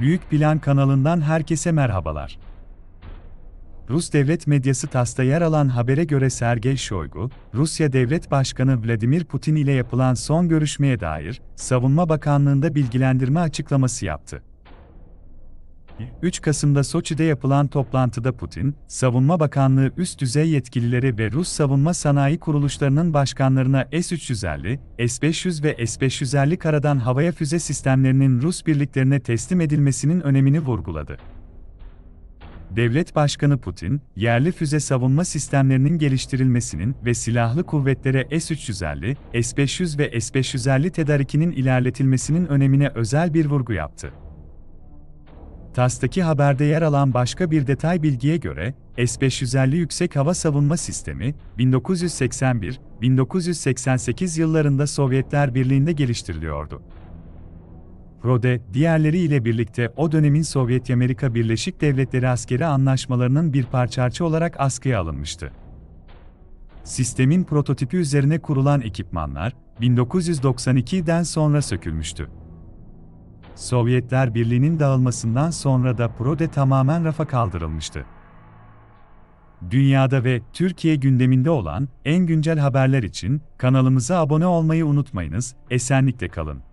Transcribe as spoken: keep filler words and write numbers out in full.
Büyük Plan kanalından herkese merhabalar. Rus devlet medyası TASS'ta yer alan habere göre Sergey Shoigu, Rusya Devlet Başkanı Vladimir Putin ile yapılan son görüşmeye dair, Savunma Bakanlığı'nda bilgilendirme açıklaması yaptı. üç Kasım'da Soçi'de yapılan toplantıda Putin, Savunma Bakanlığı üst düzey yetkilileri ve Rus savunma sanayi kuruluşlarının başkanlarına S üç yüz elli, S beş yüz ve S beş yüz elli karadan havaya füze sistemlerinin Rus birliklerine teslim edilmesinin önemini vurguladı. Devlet Başkanı Putin, yerli füze savunma sistemlerinin geliştirilmesinin ve silahlı kuvvetlere S üç yüz elli, S beş yüz ve S beş yüz elli tedarikinin ilerletilmesinin önemine özel bir vurgu yaptı. TASS'taki haberde yer alan başka bir detay bilgiye göre, S beş yüz elli yüksek hava savunma sistemi, bin dokuz yüz seksen bir - bin dokuz yüz seksen sekiz yıllarında Sovyetler Birliği'nde geliştiriliyordu. Rode, diğerleri ile birlikte o dönemin Sovyet-Amerika Birleşik Devletleri askeri anlaşmalarının bir parçası olarak askıya alınmıştı. Sistemin prototipi üzerine kurulan ekipmanlar, bin dokuz yüz doksan ikiden sonra sökülmüştü. Sovyetler Birliği'nin dağılmasından sonra da Rode tamamen rafa kaldırılmıştı. Dünyada ve Türkiye gündeminde olan en güncel haberler için kanalımıza abone olmayı unutmayınız, esenlikle kalın.